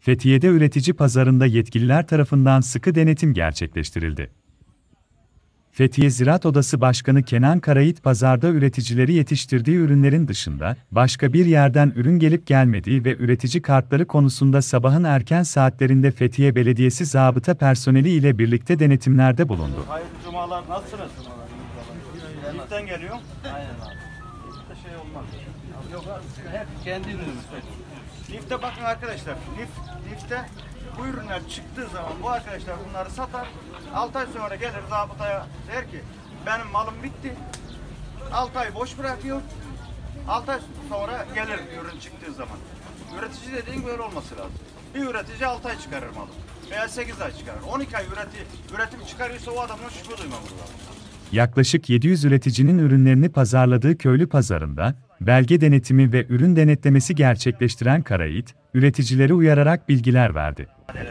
Fethiye'de üretici pazarında yetkililer tarafından sıkı denetim gerçekleştirildi. Fethiye Ziraat Odası Başkanı Kenan Karayit, pazarda üreticileri yetiştirdiği ürünlerin dışında başka bir yerden ürün gelip gelmediği ve üretici kartları konusunda sabahın erken saatlerinde Fethiye Belediyesi zabıta personeli ile birlikte denetimlerde bulundu. Hayırlı cumalar, nasılsınız? Liften geliyor. Aynen abi. Lifte şey olmaz. Yok abi, hep kendi ürünümüz. Lifte bakın arkadaşlar, lifte bu ürünler çıktığı zaman bu arkadaşlar bunları satar. 6 ay sonra gelir zabıtaya, der ki benim malım bitti. 6 ay boş bırakıyor. 6 ay sonra gelir ürün çıktığı zaman. Üretici dediğin böyle olması lazım. Bir üretici 6 ay çıkarır malı veya 8 ay çıkarır. 12 ay üretim çıkarıyorsa o adamın şüphe duymamız lazım. Yaklaşık 700 üreticinin ürünlerini pazarladığı köylü pazarında, belge denetimi ve ürün denetlemesi gerçekleştiren Karayit, üreticileri uyararak bilgiler verdi.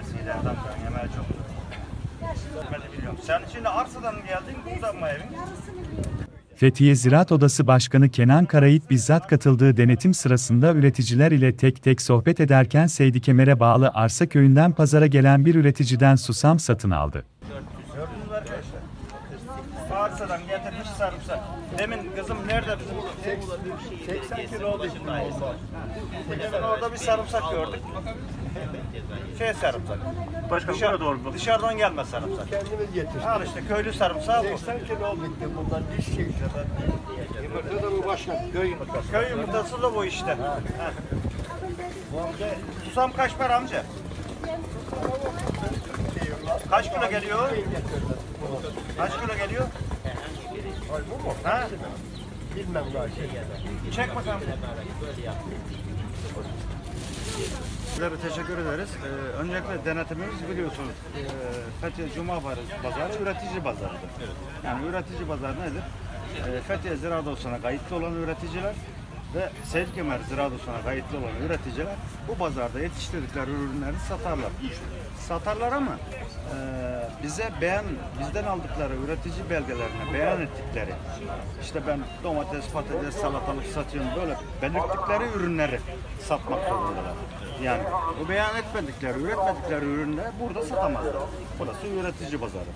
Sen şimdi arsadan mı geldin, buradan mı evin? Fethiye Ziraat Odası Başkanı Kenan Karayit bizzat katıldığı denetim sırasında üreticiler ile tek tek sohbet ederken Seydikemer'e bağlı Arsa Köyü'nden pazara gelen bir üreticiden susam satın aldı. Gördünüz arkadaşlar. Arsadan getirmiş sarımsak. Demin kızım nerede bizim? 80 kilo oldu. Demin orada bir sarımsak gördük. Sarımsak. Dışarıdan gelmez sarımsak. Kendimiz getirdik. Al işte köylü sarımsağı bu. 80 kilo bitti bundan diş şey kadar. Yumurta da bu başka köy yumurtası. Köy yumurtası da bu işte. Susam kaç para amca? Kaç kilo geliyor? Kaç kilo geliyor? Bu mu? Ha? Bilmem daha Çek bakalım. Sizlere teşekkür ederiz. Öncelikle denetimimiz biliyorsunuz Fethiye Cuma Pazarı üretici pazarıdır. Yani üretici pazarı nedir? Fethiye Ziraat Odası'na kayıtlı olan üreticiler ve Seydikemer Ziraat Odası'na kayıtlı olan üreticiler bu pazarda yetiştirdikleri ürünleri satarlar. Satarlar ama bizden aldıkları üretici belgelerine beyan ettikleri, işte ben domates, patates, salatalık satıyorum böyle belirttikleri ürünleri satmak zorundalar. Yani bu beyan etmedikleri, üretmedikleri ürünleri burada satamazlar. Burası üretici pazarı.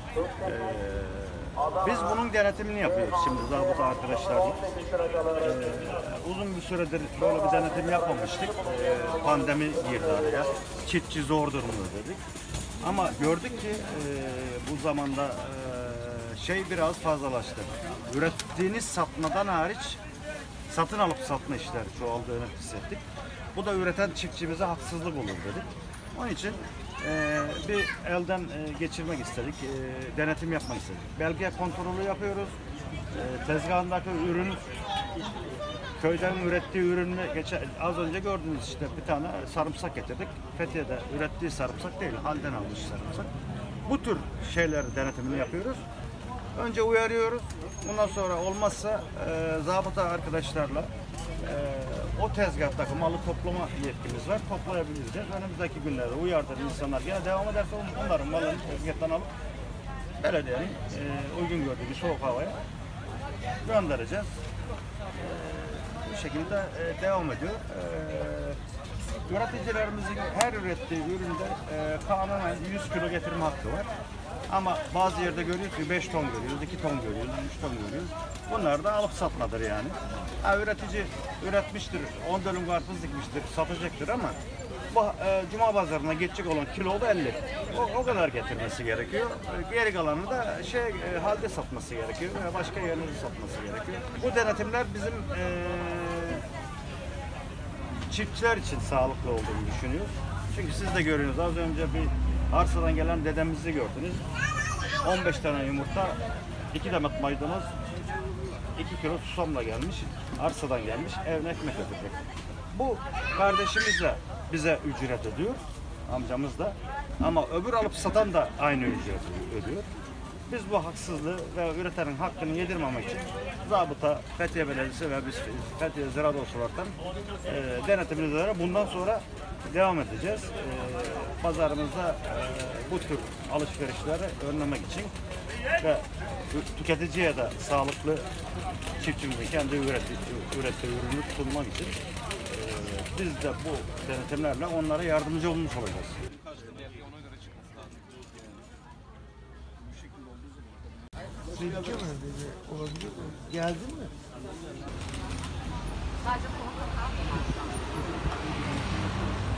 Biz bunun denetimini yapıyoruz şimdi zabıta arkadaşlarla. Uzun bir süredir böyle bir denetim yapmamıştık. Pandemi girdi araya. Çiftçi zor durumda dedik. Ama gördük ki bu zamanda biraz fazlalaştı. Ürettiğiniz satmadan hariç satın alıp satma işleri çoğaldığını hissettik. Bu da üreten çiftçimize haksızlık olur dedik. Onun için bir elden geçirmek istedik, denetim yapmak istedik. Belge kontrolü yapıyoruz. Tezgahındaki ürün, köyden ürettiği ürünü az önce gördünüz işte bir tane sarımsak getirdik. Fethiye'de ürettiği sarımsak değil, halden almış sarımsak. Bu tür şeyler denetimini yapıyoruz. Önce uyarıyoruz. Bundan sonra olmazsa zabıta arkadaşlarla o tezgahtaki malı toplama yetkimiz var. Toplayabileceğiz. Önümüzdeki günlerde uyardır insanlar gene devam ederse onların malını tezgahtan alıp belediyenin uygun gördüğü soğuk havaya göndereceğiz. Bu şekilde devam ediyor. Üreticilerimizin her ürettiği üründe kanunen 100 kilo getirme hakkı var. Ama bazı yerde görüyoruz ki 5 ton görüyoruz, 2 ton görüyoruz, 3 ton görüyoruz. Bunlar da alıp satmadır yani. Üretici üretmiştir, 10 dönüm karpuz dikmiştir, satacaktır ama bu Cuma pazarına geçecek olan kilo da 50. O kadar getirmesi gerekiyor. Geri kalanı da halde satması gerekiyor veya başka yerlerde satması gerekiyor. Bu denetimler bizim çiftçiler için sağlıklı olduğunu düşünüyoruz. Çünkü siz de görüyorsunuz, az önce bir arsadan gelen dedemizi gördünüz. 15 tane yumurta, 2 demet maydanoz, 2 kilo susamla gelmiş, arsadan gelmiş, evine ekmek ödeyecek. Bu kardeşimiz de bize ücret ödüyor, amcamız da. Ama öbür alıp satan da aynı ücret ödüyor. Biz bu haksızlığı ve üretenin hakkını yedirmemek için zabıta, Fethiye Belediyesi ve biz Fethiye Ziraat Odası olaraktan denetimimizle bundan sonra devam edeceğiz. Pazarımızda bu tür alışverişleri önlemek için ve tüketiciye de sağlıklı çiftçimizin kendi ürettiği ürünü sunmak için Biz de bu denetimlerle onlara yardımcı olmuş olacağız. Silke mi dedi? Olabilir mi? Geldin mi? Sadece